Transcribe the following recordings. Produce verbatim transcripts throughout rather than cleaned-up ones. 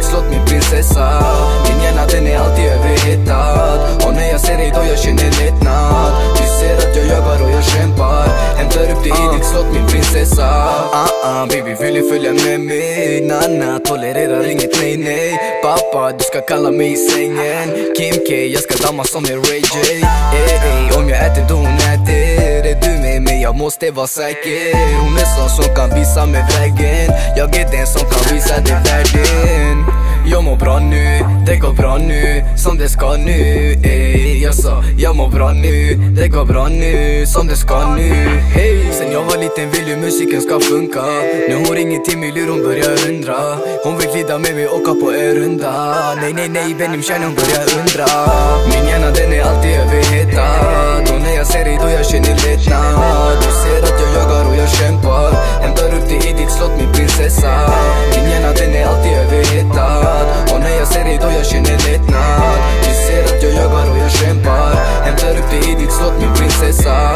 slått min prinsessa. Min hjärna den är alltid överhettad, och när jag ser dig då jag känner lättnad. Du ser att jag jagar och jag kämpar, hämtar upp dig i ditt slott min prinsessa. uh, uh, Baby vill du följa med mig? Nanna tolererar inget nej nej. Pappa du ska kalla mig i sängen Kim K, jag ska damma som en Ray J. Ey, ey, om jag äter då hon äter. Är du med mig? Jag måste vara säker. Hon är sån som kan visa mig vägen. Jag är den som kan visa dig världen. Jag mår bra nu, det går bra nu, som det ska nu. Ey, jag sa, jag mår bra nu, det går bra nu, som det ska nu. Hey. Sen jag var liten vill ju musiken ska funka. Nu hon ringer till mig lur, hon börjar undra. Hon vill glida med mig och åka på en runda. Nej, nej, nej, Benim kärnan hon börjar undra. Min hjärna den är alltid överhettad, och när jag ser dig då jag känner lättnad. Du ser att jag jagar och jag kämpar, hämtar upp dig i ditt slott min prinsessa. Min hjärna den är alltid överhettad, och när jag ser dig då jag känner lättnad. Du ser att jag jagar och jag kämpar, hämtar upp dig i ditt slott min prinsessa.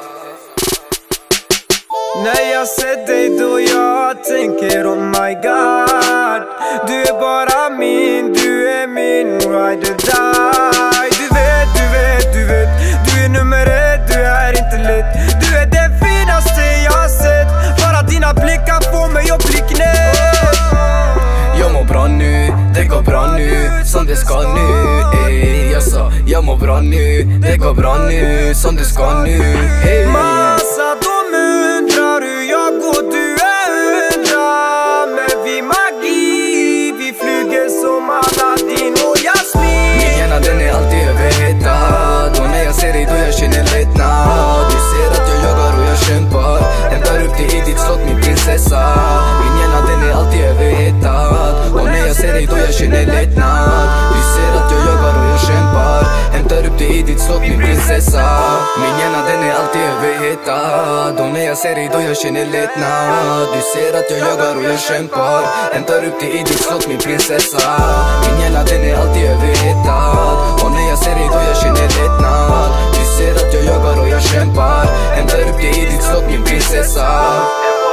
När jag ser dig då jag tänker oh my god. Du är bara min, du är min ride or die. Du vet, du vet, du vet, du är nummer ett, du är inte lätt. Du är det finaste jag har sett, bara dina blickar får mig att bli knäpp. Jag mår bra nu, det går bra nu, som det ska nu. Ey, jag sa, jag mår bra nu, det går bra nu, som det ska nu. Hey. Massa de undrar hur jag går, du är undra. Men vi magi, vi flyger som Aladdin och Jasmin. Min hjärna den är alltid överhettad, och när jag ser dig då jag känner lättnad. Du ser att jag jagar och jag kämpar, hämtar upp dig i ditt slott min prinsessa. Min hjärna den är alltid överhettad, och när jag ser dig då jag känner lättnad. Du ser att jag jagar och jag kämpar, hämtar upp dig i ditt slott min prinsessa. Min hjärna den är alltid överhettad, och när jag ser dig då jag känner lättnad. Du ser att jag jagar och jag kämpar, hämtar upp dig i ditt slott min prinsessa. Min hjärna den är alltid överhettad, och när jag ser dig då jag känner lättnad. Du ser att jag jagar och jag kämpar, hämtar upp dig i ditt slott min prinsessa.